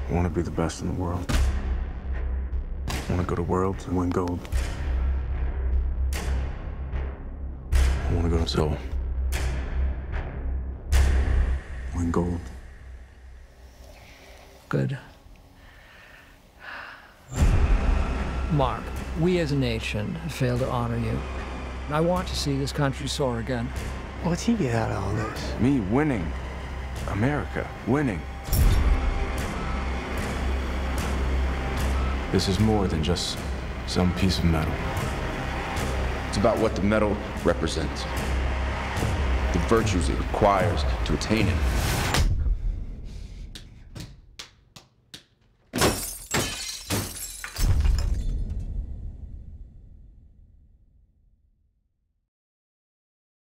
I want to be the best in the world. I want to go to Worlds and win gold. I want to go to Seoul. Win gold. Good. Mark, we as a nation have failed to honor you. I want to see this country soar again. What's he get out of all this? Me winning. America winning. This is more than just some piece of metal. It's about what the medal represents, the virtues it requires to attain it.